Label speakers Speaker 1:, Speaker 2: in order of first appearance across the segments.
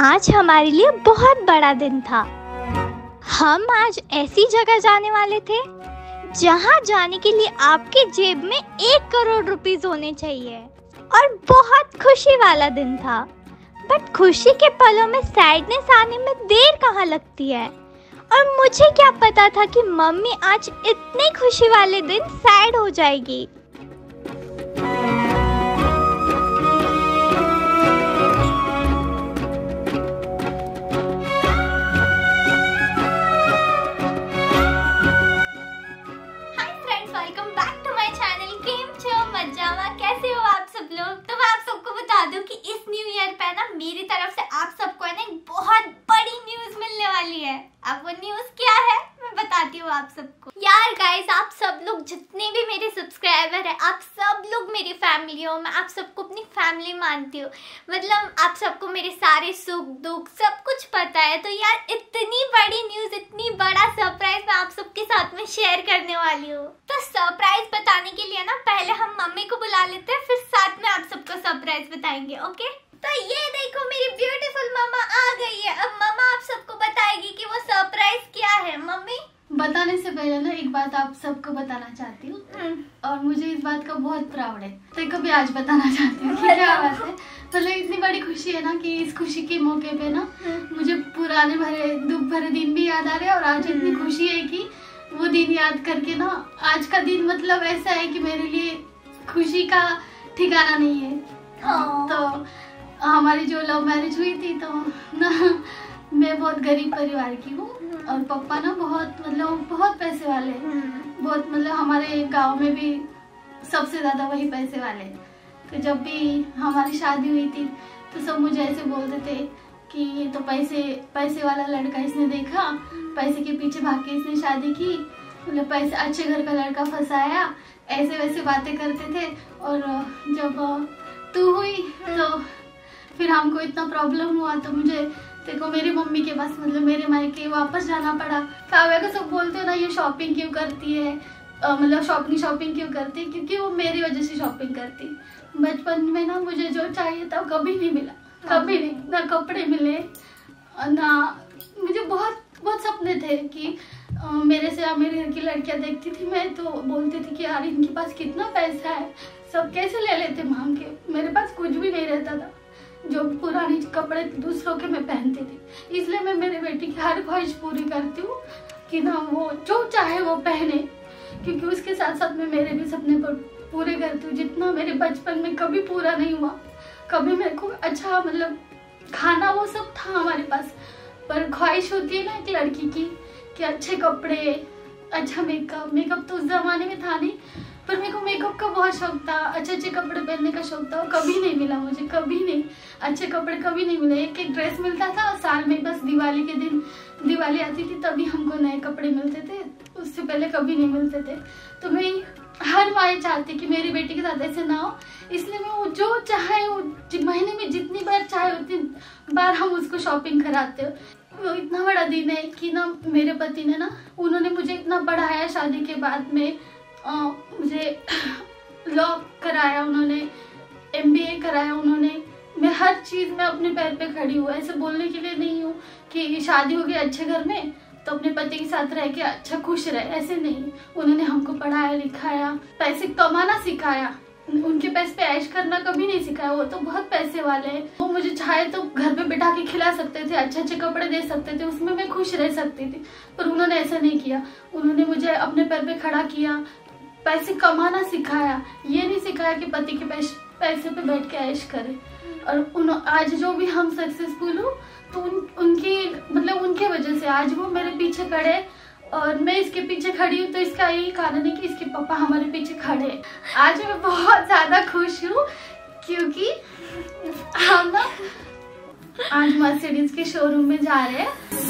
Speaker 1: आज हमारे लिए बहुत बड़ा दिन था। हम आज ऐसी जगह जाने वाले थे जहां जाने के लिए आपके जेब में 1 करोड़ रुपीस होने चाहिए और बहुत खुशी वाला दिन था। बट खुशी के पलों में सैडनेस आने में देर कहाँ लगती है। और मुझे क्या पता था कि मम्मी आज इतने खुशी वाले दिन सैड हो जाएगी।
Speaker 2: कैसे हो आप सब लोग। तो मैं आप सबको बता दूं कि इस न्यू ईयर पे ना मेरी तरफ से आप सबको है ना एक बहुत बड़ी न्यूज मिलने वाली है। अब वो न्यूज क्या है मैं बताती हूँ आप सबको। यार गाइस, आप सब लोग जितने भी मेरे सब्सक्राइबर है, आप सब लोग मेरी फैमिली हो। मैं आप सबको अपनी फैमिली मानती हूँ। मतलब आप सबको मेरे सारे सुख दुख सब कुछ पता है। तो यार इतनी बड़ी न्यूज, इतनी बड़ा सरप्राइज मैं आप सबके साथ में शेयर करने वाली हूँ। तो सरप्राइज बताने के लिए ना पहले हम मम्मी को बुला लेते हैं, फिर साथ में आप सबको सरप्राइज बताएंगे। ओके, तो ये देखो मेरी ब्यूटीफुल मम्मा आ गई है। अब मम्मा आप सबको बताएगी कि वो सरप्राइज क्या है। मम्मी,
Speaker 3: बताने से पहले ना एक बात आप सबको बताना चाहती हूँ और मुझे इस बात का बहुत प्राउड है। तो कभी आज बताना चाहती हूँ कि क्या बात है। मतलब इतनी बड़ी खुशी है ना कि इस खुशी के मौके पे ना मुझे पुराने भरे दुख भरे दिन भी याद आ रहे हैं। और आज इतनी खुशी है कि वो दिन याद करके ना आज का दिन मतलब ऐसा है कि मेरे लिए खुशी का ठिकाना नहीं है। तो हमारी जो लव मैरिज हुई थी तो ना मैं बहुत गरीब परिवार की हूँ और पापा ना बहुत पैसे वाले हैं। बहुत मतलब हमारे गांव में भी सबसे ज्यादा वही पैसे वाले। तो जब भी हमारी शादी हुई थी तो सब मुझे ऐसे बोलते थे कि ये तो पैसे वाला लड़का इसने देखा, पैसे के पीछे भाग के इसने शादी की, मतलब पैसे अच्छे घर का लड़का फंसाया, ऐसे वैसे बातें करते थे। और जब तू हुई तो फिर हमको इतना प्रॉब्लम हुआ तो मुझे देखो मेरी मम्मी के पास मतलब मेरे मायके वापस जाना पड़ा। काव्या को सब बोलते हो ना ये शॉपिंग क्यों करती है, मतलब शॉपिंग क्यों करती है, क्योंकि वो मेरी वजह से शॉपिंग करती। बचपन में ना मुझे जो चाहिए था कभी नहीं मिला, कभी नहीं। ना कपड़े मिले ना, मुझे बहुत सपने थे कि मेरे घर की लड़कियां देखती थी मैं तो बोलती थी कि यार इनके पास कितना पैसा है, सब कैसे ले लेते मांग के। मेरे पास कुछ भी नहीं रहता था, जो पुराने कपड़े दूसरों के मैं पहनती थी। इसलिए मैं मेरे बेटी की हर ख्वाहिश पूरी करती हूँ कि ना वो जो चाहे वो पहने, क्योंकि उसके साथ साथ मैं मेरे भी सपने पूरे करती हूँ जितना मेरे बचपन में कभी पूरा नहीं हुआ। कभी मेरे को अच्छा मतलब खाना वो सब था हमारे पास, पर ख्वाहिश होती है ना एक लड़की की कि अच्छे कपड़े, अच्छा मेकअप तो उस जमाने में था नहीं, पर मेरे को मेकअप का बहुत शौक था, अच्छे कपड़े पहनने का शौक था। वो कभी नहीं मिला मुझे, कभी नहीं। अच्छे कपड़े कभी नहीं मिले। एक ड्रेस मिलता था और साल में बस दिवाली के दिन दिवाली आती थी तभी हमको नए कपड़े मिलते थे, उससे पहले कभी नहीं मिलते थे। तो मैं हर माँ चाहती कि मेरी बेटी के साथ ऐसे ना हो, इसलिए मैं वो जो चाहे वो महीने में जितनी बार चाहे उतनी बार हम उसको शॉपिंग कराते हो। वो इतना बड़ा दिन है कि ना मेरे पति ने ना उन्होंने मुझे इतना पढ़ाया, शादी के बाद में मुझे लॉ कराया, उन्होंने MBA कराया उन्होंने। मैं हर चीज में अपने पैर पे खड़ी हूँ। ऐसे बोलने के लिए नहीं हूँ कि शादी हो गई अच्छे घर में तो अपने पति के साथ रह के अच्छा खुश रहे, ऐसे नहीं। उन्होंने हमको पढ़ाया लिखाया, पैसे कमाना सिखाया, उनके पैसे पे ऐश करना कभी नहीं सिखाया। वो तो बहुत पैसे वाले हैं, वो मुझे चाहे तो घर पे बिठा के खिला सकते थे, अच्छे कपड़े दे सकते थे, उसमें मैं खुश रह सकती थी। पर उन्होंने ऐसा नहीं किया। उन्होंने मुझे अपने पैर पे खड़ा किया, पैसे कमाना सिखाया, ये नहीं सिखाया कि पति के पैसे पे बैठ के ऐश करे। और आज जो भी हम सक्सेसफुल हूँ तो उनके वजह से आज वो मेरे पीछे खड़े और मैं इसके पीछे खड़ी हूँ। तो इसका यही कारण है कि इसके पापा हमारे पीछे खड़े हैं। आज मैं बहुत ज्यादा खुश हूँ क्योंकि हम ना आज मर्सिडीज के शोरूम में जा रहे हैं।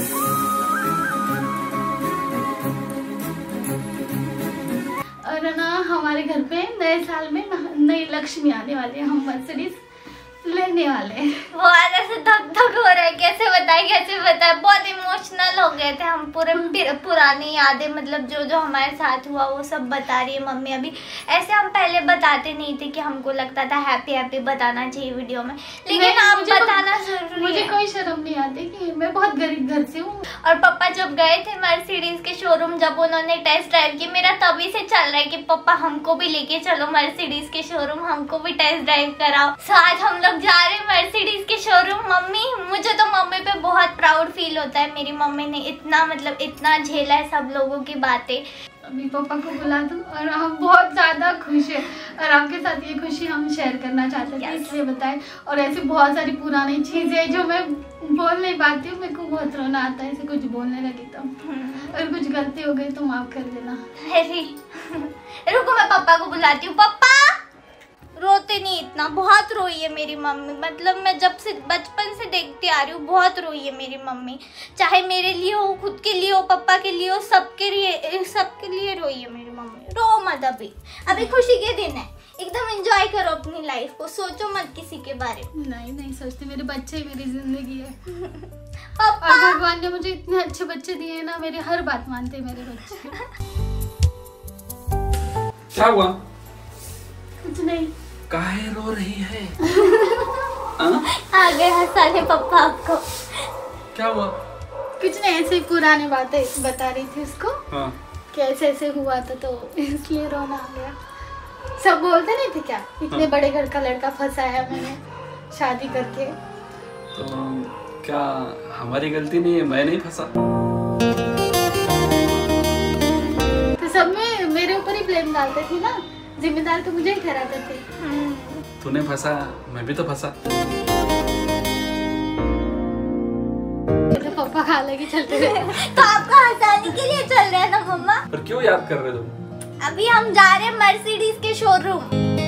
Speaker 3: और ना हमारे घर पे नए साल में नई लक्ष्मी आने वाली है, हम मर्सिडीज लेने वाले हैं।
Speaker 2: वो ऐसे धक धक हो रहा है, कैसे बताए, बहुत इमोशनल हो गए थे हम। पूरे पुरानी यादें, मतलब जो जो हमारे साथ हुआ वो सब बता रही है मम्मी अभी। ऐसे हम पहले बताते नहीं थे कि हमको लगता था हैप्पी हैप्पी बताना चाहिए वीडियो में, लेकिन आप बताना जरूरी है।
Speaker 3: मुझे कोई शर्म नहीं आती कि मैं बहुत गरीब घर से हूँ।
Speaker 2: और पापा जब गए थे मर्सिडीज के शोरूम, जब उन्होंने टेस्ट ड्राइव की, मेरा तभी से चल रहा है कि पापा हमको भी लेके चलो मर्सिडीज के शोरूम, हमको भी टेस्ट ड्राइव कराओ। तो आज हम लोग जा रहे हैं मर्सिडीज के शोरूम। मम्मी, मुझे तो मम्मी पे बहुत प्राउड फील होता है। मेरी मम्मी ने इतना मतलब इतना झेला है सब लोगों की बातें।
Speaker 3: अभी पापा को बुला दूं और हम बहुत ज्यादा खुश हैं और आपके साथ ये खुशी हम शेयर करना चाहते थे, इसलिए बताएं। और ऐसी बहुत सारी पुरानी चीजें जो मैं बोल नहीं पाती हूँ, मेरे को बहुत रोना आता है ऐसे कुछ बोलने लगी तो। और कुछ गलती हो गई तो माफ कर देना।
Speaker 2: रुको, मैं पापा को बुलाती हूँ। पापा रोते नहीं इतना, बहुत रोई है मेरी मम्मी। मतलब मैं जब से बचपन से देखती आ रही हूँ, बहुत रोई है मेरी मम्मी। चाहे मेरे लिए हो, खुद के लिए हो, पापा के लिए हो, सबके लिए रोई है मेरी मम्मी। रो मत, अभी खुशी के दिन है, एकदम एंजॉय करो अपनी लाइफ को, सोचो मत किसी के बारे में।
Speaker 3: नहीं सोचती, मेरे बच्चे मेरी जिंदगी है।
Speaker 2: पापा,
Speaker 3: और भगवान ने मुझे इतने अच्छे बच्चे दिए हैं ना, मेरी हर बात मानते हैं मेरे बच्चे।
Speaker 4: क्या हुआ?
Speaker 3: कुछ नहीं।
Speaker 4: काहे रो रही है?
Speaker 2: आ गए हंसाने पापा आपको।
Speaker 4: क्या हुआ?
Speaker 3: कुछ नहीं, ऐसे ही पुरानी बातें बता रही थी उसको।
Speaker 4: हाँ।
Speaker 3: कि ऐसे हुआ था तो इसलिए रोना आ गया। सब बोलते नहीं थे क्या, इतने बड़े घर का लड़का फंसा है मैंने शादी करके।
Speaker 4: तो क्या हमारी गलती नहीं है? मैं नहीं फंसा?
Speaker 3: तो सब में मेरे ऊपर ही ब्लेम डालते थे ना, जिम्मेदार तो मुझे ही ठहराते थे।
Speaker 4: तूने फंसा, मैं भी तो फंसा।
Speaker 3: तो पापा खा लगे चलते रहे।
Speaker 2: तो आपको हंसाने के लिए चल रहे हैं ना मम्मा?
Speaker 4: पर क्यों याद कर रहे तुम?
Speaker 2: अभी हम जा रहे हैं मर्सिडीज के शोरूम,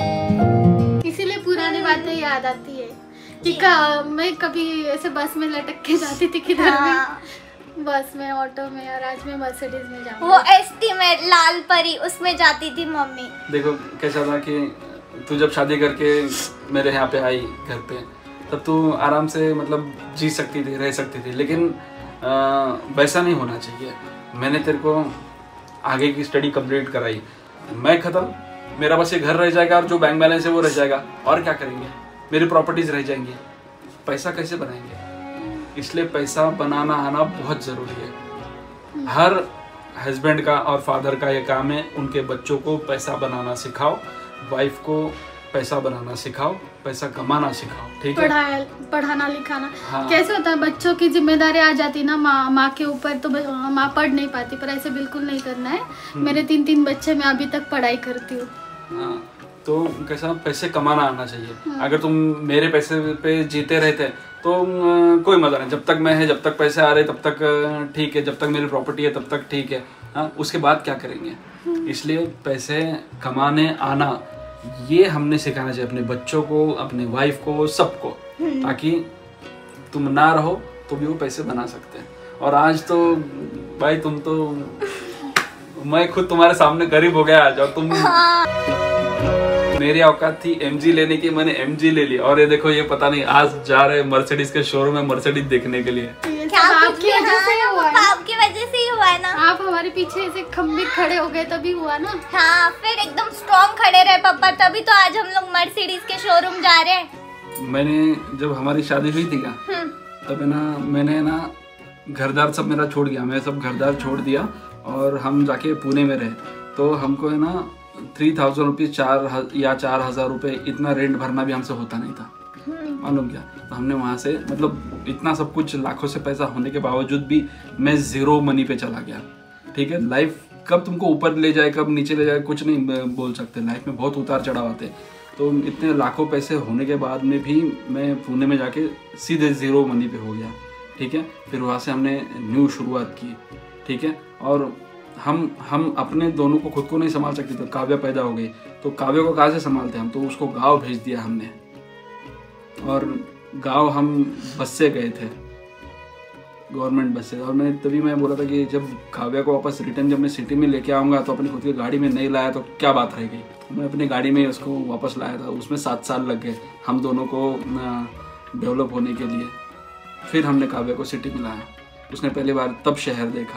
Speaker 3: इसीलिए पुरानी बातें याद आती है कि मैं कभी ऐसे बस में लटक के जाती थी किधर में, बस में, ऑटो में, और आज मैं मर्सिडीज में जाऊंगी।
Speaker 2: वो एसटी में लाल परी, उसमें जाती थी मम्मी।
Speaker 4: देखो कैसा था कि तू जब शादी करके मेरे यहाँ पे आई घर पे, तब तू आराम से मतलब जी सकती थी, रह सकती थी, लेकिन वैसा नहीं होना चाहिए। मैंने तेरे को आगे की स्टडी कंप्लीट कराई, मैं ख़त्म, मेरा बस ये घर रह जाएगा और जो बैंक बैलेंस है वो रह जाएगा, और क्या करेंगे? मेरी प्रॉपर्टीज रह जाएंगी, पैसा कैसे बनाएंगे? इसलिए पैसा बनाना आना बहुत ज़रूरी है। हर हस्बैंड का और फादर का ये काम है, उनके बच्चों को पैसा बनाना सिखाओ, वाइफ को पैसा बनाना सिखाओ, पैसा कमाना सिखाओ, ठीक है?
Speaker 3: पढ़ाना लिखाना।
Speaker 4: हाँ।
Speaker 3: कैसे होता है, बच्चों की जिम्मेदारी आ जाती ना माँ के ऊपर, तो माँ पढ़ नहीं पाती, पर ऐसे बिल्कुल नहीं करना है। मेरे 3 बच्चे, मैं अभी तक पढ़ाई करती हूँ।
Speaker 4: हाँ, तो कैसा पैसे कमाना आना चाहिए। अगर तुम मेरे पैसे पे जीते रहते तो कोई मजा नहीं। जब तक मैं है, जब तक पैसे आ रहे तब तक ठीक है, जब तक मेरी प्रॉपर्टी है तब तक ठीक है। हाँ, उसके बाद क्या करेंगे? इसलिए पैसे कमाने आना ये हमने सिखाना चाहिए अपने बच्चों को, अपने वाइफ को, सबको, ताकि तुम ना रहो तो भी वो पैसे बना सकते हैं। और आज तो भाई तुम तो, मैं खुद तुम्हारे सामने गरीब हो गया आज, और तुम मेरी औकात थी एमजी लेने की, मैंने एमजी ले ली, और ये देखो ये पता नहीं आज जा रहे मर्सिडीज के शोरूम में मर्सिडीज देखने के लिए।
Speaker 2: क्या आपकी वजह से हुआ है? आपकी वजह से ही हुआ है ना।
Speaker 3: आप हमारे पीछे ऐसे खंबे खड़े हो गए तभी हुआ ना।
Speaker 2: हाँ, फिर एकदम स्ट्रॉन्ग खड़े रहे पापा, तभी तो आज हम लोग मर्सिडीज के शोरूम जा रहे हैं।
Speaker 4: मैंने जब हमारी शादी हुई थी क्या, तब है ना, मैंने ना घरदार सब मेरा छोड़ गया, मैं सब घरदार छोड़ दिया और हम जाके पुणे में रहे। तो हमको है ना 3000 रुपीज 4,000 रुपये इतना रेंट भरना भी हमसे होता नहीं था, मालूम क्या? तो हमने वहाँ से मतलब इतना सब कुछ लाखों से पैसा होने के बावजूद भी मैं जीरो मनी पे चला गया, ठीक है? लाइफ कब तुमको ऊपर ले जाए कब नीचे ले जाए कुछ नहीं बोल सकते, लाइफ में बहुत उतार चढ़ाव आते हैं। तो इतने लाखों पैसे होने के बाद में भी मैं पुणे में जाके सीधे जीरो मनी पे हो गया, ठीक है? फिर वहाँ से हमने न्यू शुरुआत की, ठीक है? और हम अपने दोनों को खुद को नहीं संभाल सकते थे। काव्या पैदा हो गई तो काव्या को कहाँ से संभालते हम? तो उसको गाँव भेज दिया हमने, और गांव हम बस से गए थे, गवर्नमेंट बस से। और मैं बोला था कि जब काव्या को वापस रिटर्न जब मैं सिटी में लेके आऊँगा तो अपनी खुद की गाड़ी में नहीं लाया तो क्या बात रह गई। तो मैं अपनी गाड़ी में उसको वापस लाया था, उसमें 7 साल लग गए हम दोनों को डेवलप होने के लिए, फिर हमने काव्या को सिटी में लाया। उसने पहली बार तब शहर देखा।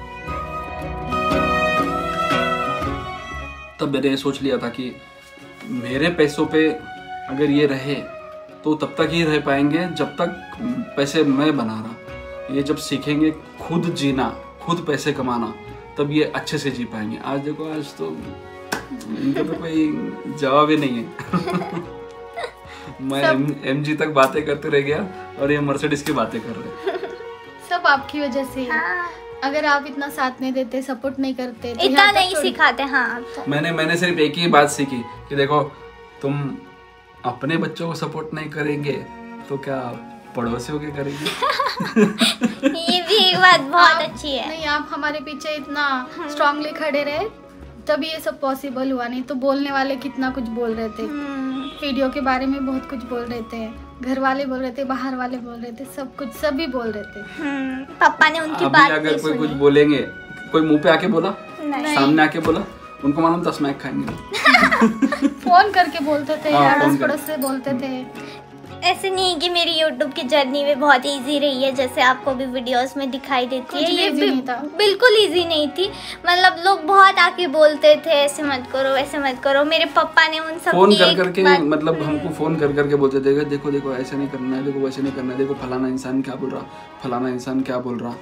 Speaker 4: तब मैंने सोच लिया था कि मेरे पैसों पे अगर ये रहे तो तब तक ही रह पाएंगे जब तक पैसे मैं बना रहा। ये जब सीखेंगे खुद जीना, खुद पैसे कमाना, तब ये अच्छे से जी पाएंगे। आज देखो, आज तो इनका तो कोई जवाब ही नहीं है। मैं एमजी तक बातें करते रह गया और ये मर्सिडीज की बातें कर रहे।
Speaker 3: सब आपकी वजह से।
Speaker 2: हाँ।
Speaker 3: अगर आप इतना साथ नहीं देते, सपोर्ट नहीं करते, तो
Speaker 2: इतना नहीं सिखाते। हाँ, तो
Speaker 4: मैंने सिर्फ एक ही बात सीखी कि देखो, तुम अपने बच्चों को सपोर्ट नहीं करेंगे तो क्या पड़ोसियों के करेंगे।
Speaker 2: ये भी एक बात बहुत अच्छी है।
Speaker 3: नहीं, आप हमारे पीछे इतना स्ट्रांगली खड़े रहे तभी ये सब पॉसिबल हुआ, नहीं तो बोलने वाले कितना कुछ बोल रहे थे। वीडियो के बारे में बहुत कुछ बोल रहे थे, घर वाले बोल रहे थे, बाहर वाले बोल रहे थे, सब कुछ सभी बोल रहे थे।
Speaker 2: पापा ने उनकी
Speaker 4: अभी
Speaker 2: बात
Speaker 4: अगर कोई कुछ बोलेंगे, कोई मुंह पे आके बोला,
Speaker 2: नहीं।
Speaker 4: सामने आके बोला, उनको मालूम 10 मैक खाएंगे।
Speaker 3: फोन करके बोलते थे,
Speaker 4: हाँ,
Speaker 3: अड़ोस पड़ोस से बोलते थे।
Speaker 2: ऐसे नहीं कि मेरी YouTube की जर्नी में बहुत इजी रही है जैसे आपको भी वीडियोस में दिखाई देती है। ये
Speaker 3: easy नहीं था।
Speaker 2: बिल्कुल इजी नहीं थी। मतलब लोग बहुत आके बोलते थे ऐसे मत करो, ऐसे मत करो। मेरे पापा ने उन सब
Speaker 4: फोन कर करके, मतलब हमको फोन कर करके बोलते थे, देखो देखो ऐसे नहीं करना है, देखो वैसे नहीं करना है, देखो फलाना इंसान क्या बोल रहा, फलाना इंसान क्या बोल रहा।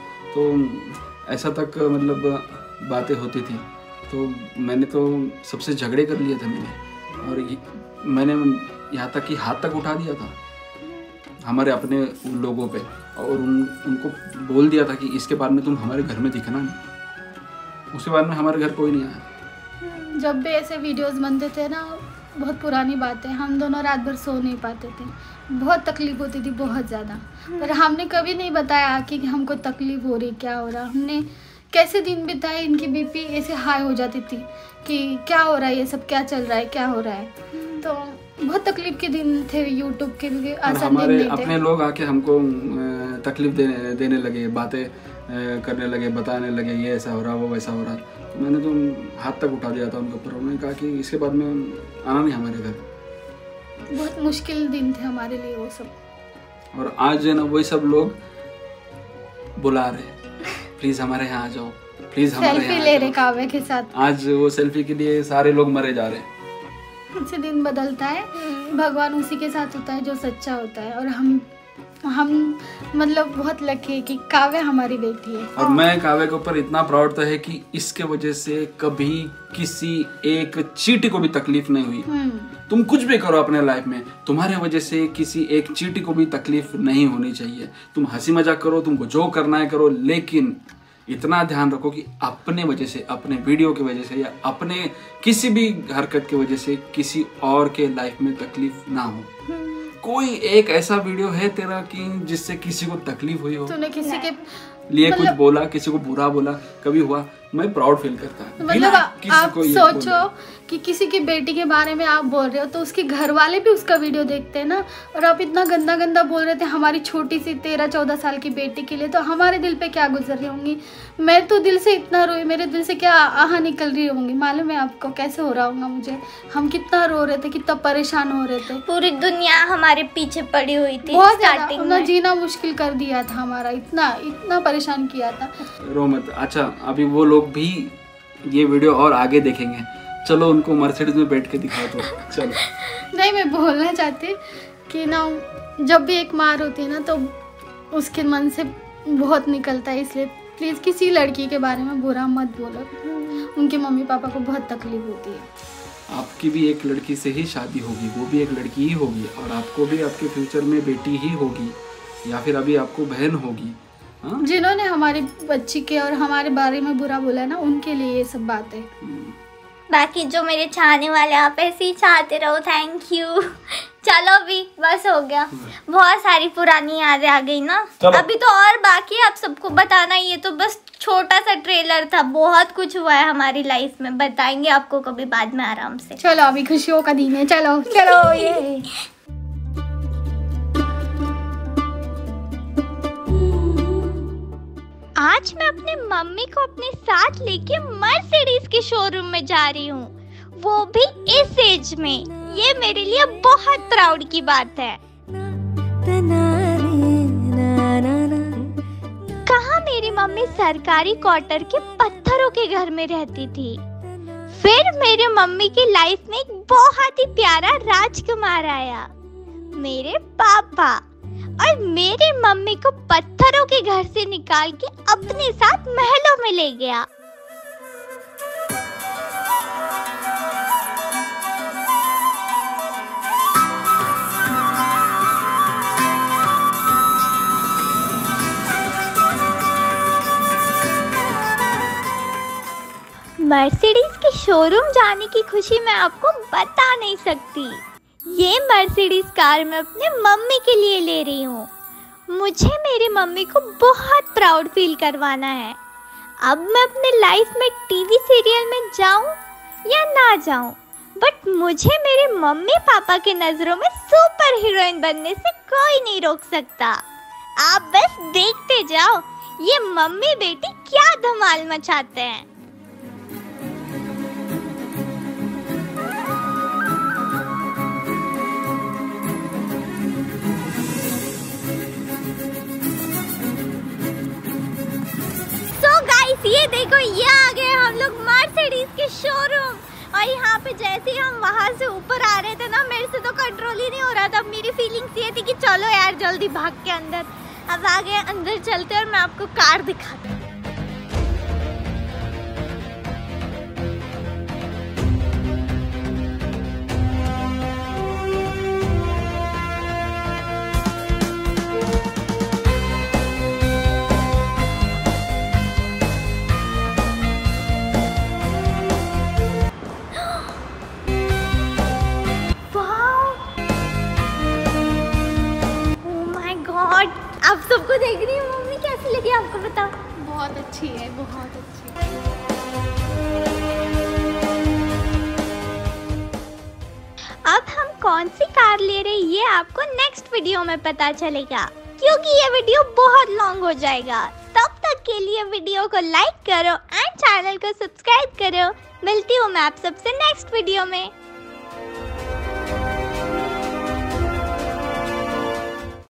Speaker 4: तो ऐसा तक मतलब बातें होती थी। तो मैंने तो सबसे झगड़े कर लिए थे मैंने, और मैंने यहाँ तक कि हाथ तक उठा दिया था हमारे अपने लोगों पे, और उनको बोल दिया था कि इसके बाद में तुम हमारे घर में दिखना नहीं। उसके बाद में हमारे घर कोई नहीं आया।
Speaker 3: जब भी ऐसे वीडियोस बनते थे ना, बहुत पुरानी बात है, हम दोनों रात भर सो नहीं पाते थे, बहुत तकलीफ होती थी, बहुत ज़्यादा। पर हमने कभी नहीं बताया कि हमको तकलीफ हो रही, क्या हो रहा। हमने कैसे दिन बिताए, इनकी बीपी ऐसे हाई हो जाती थी कि क्या हो रहा है, ये सब क्या चल रहा है, क्या हो रहा है। तो बहुत तकलीफ के दिन थे यूट्यूब के, क्योंकि आसान दिन नहीं थे।
Speaker 4: अपने लोग आके हमको तकलीफ देने लगे, बातें करने लगे, बताने लगे ये ऐसा हो रहा, वो वैसा हो रहा। तो मैंने तो हाथ तक उठा दिया था उनके ऊपर। उन्होंने कहा कि इसके बाद में आना नहीं हमारे घर।
Speaker 3: बहुत मुश्किल दिन थे हमारे लिए वो सब।
Speaker 4: और आज जो है ना, वही सब लोग बुला रहे, प्लीज हमारे यहाँ आ जाओ, प्लीज हमारे यहाँ
Speaker 3: सेल्फी ले रहे काव्या के साथ।
Speaker 4: आज वो सेल्फी के लिए सारे लोग मरे जा रहे हैं।
Speaker 3: से दिन बदलता है, भगवान उसी के साथ होता है जो सच्चा होता है। और हम मतलब बहुत लकी है कि काव्या हमारी बेटी है।
Speaker 4: और मैं काव्या के ऊपर इतना प्राउड तो है कि इसके वजह से कभी किसी एक चींटी को भी तकलीफ नहीं हुई। तुम कुछ भी करो अपने लाइफ में, तुम्हारे वजह से किसी एक चींटी को भी तकलीफ नहीं होनी चाहिए। तुम हंसी मजाक करो, तुमको जो करना है करो, लेकिन इतना ध्यान रखो कि अपने वजह से, अपने वीडियो की वजह से या अपने किसी भी हरकत की वजह से किसी और के लाइफ में तकलीफ ना हो। कोई एक ऐसा वीडियो है तेरा कि जिससे किसी को तकलीफ हुई हो,
Speaker 3: तूने किसी के
Speaker 4: लिए कुछ बोला, किसी को बुरा बोला, कभी हुआ? मैं प्राउड फील करता है।
Speaker 3: मतलब आप सोचो कि किसी की बेटी के बारे में आप बोल रहे हो तो उसके घर वाले भी उसका वीडियो देखते हैं ना, और आप इतना गंदा गंदा बोल रहे थे हमारी छोटी सी 13-14 साल की बेटी के लिए, तो हमारे दिल पे क्या गुजर रही होंगी। मैं तो दिल से इतना रोई, मेरे दिल से क्या आह निकल रही होंगी, मालूम है आपको कैसे हो रहा होगा मुझे। हम कितना रो रहे थे, कितना परेशान हो रहे थे,
Speaker 2: पूरी दुनिया हमारे पीछे पड़ी हुई थी।
Speaker 3: बहुत ज्यादा
Speaker 2: स्टार्टिंग
Speaker 3: अपना
Speaker 2: में
Speaker 3: जीना मुश्किल कर दिया था हमारा, इतना परेशान किया था।
Speaker 4: रो मत। अच्छा, अभी वो लोग भी ये वीडियो और आगे देखेंगे, चलो उनको मर्सिडीज में बैठ के दिखा दो। चलो।
Speaker 3: नहीं, मैं बोलना चाहती कि ना, जब भी एक मार होती है ना तो उसके मन से बहुत निकलता है, इसलिए प्लीज किसी लड़की के बारे में बुरा मत बोलो। उनके मम्मी पापा को बहुत तकलीफ होती है।
Speaker 4: आपकी भी एक लड़की से ही शादी होगी, वो भी एक लड़की ही होगी, और आपको भी आपके फ्यूचर में बेटी ही होगी, या फिर अभी आपको बहन होगी। हाँ?
Speaker 3: जिन्होंने हमारी बच्ची के और हमारे बारे में बुरा बोला ना, उनके लिए ये सब बात है।
Speaker 2: बाकी जो मेरे चाहने वाले, आप ऐसे ही चाहते रहो। Thank you. चलो अभी बस हो गया, बहुत सारी पुरानी यादें आ गई ना। अभी तो और बाकी है आप सबको बताना। ये तो बस छोटा सा ट्रेलर था, बहुत कुछ हुआ है हमारी लाइफ में, बताएंगे आपको कभी बाद में आराम से।
Speaker 3: चलो अभी खुशियों का दिन है, चलो चलो ये
Speaker 1: आज मैं अपने मम्मी को अपने साथ लेके मर्सिडीज के शोरूम में जा रही हूँ, वो भी इस एज में। ये मेरे लिए बहुत प्राउड की बात है। मम्मी सरकारी क्वार्टर के पत्थरों के घर में रहती थी। फिर मेरे मम्मी की लाइफ में एक बहुत ही प्यारा राजकुमार आया, मेरे पापा, और मेरी मम्मी को पत्थरों के घर से निकाल के अपने साथ महलों में ले गया। मर्सिडीज के शोरूम जाने की खुशी मैं आपको बता नहीं सकती। ये मर्सिडीज कार मैं अपने मम्मी के लिए ले रही हूँ। मुझे मेरी मम्मी को बहुत प्राउड फील करवाना है। अब मैं अपने लाइफ में टीवी सीरियल में जाऊँ या ना जाऊँ, बट मुझे मेरे मम्मी पापा के नजरों में सुपर हीरोइन बनने से कोई नहीं रोक सकता। आप बस देखते जाओ ये मम्मी बेटी क्या धमाल मचाते हैं। ये देखो, ये आ गए हम लोग मर्सिडीज के शोरूम। और यहाँ पे जैसे ही हम वहाँ से ऊपर आ रहे थे ना, मेरे से तो कंट्रोल ही नहीं हो रहा था। मेरी फीलिंग्स ये थी कि चलो यार जल्दी भाग के अंदर। अब आ गए, अंदर चलते और मैं आपको कार दिखाती हूँ। आप सबको देख रही हूँ, मम्मी कैसी लगी आपको बताओ?
Speaker 3: बहुत अच्छी है, बहुत अच्छी।
Speaker 1: अब हम कौन सी कार ले रहे हैं ये आपको नेक्स्ट वीडियो में पता चलेगा, क्योंकि ये वीडियो बहुत लॉन्ग हो जाएगा। तब तक के लिए वीडियो को लाइक करो एंड चैनल को सब्सक्राइब करो। मिलती हूँ मैं आप सबसे नेक्स्ट वीडियो में।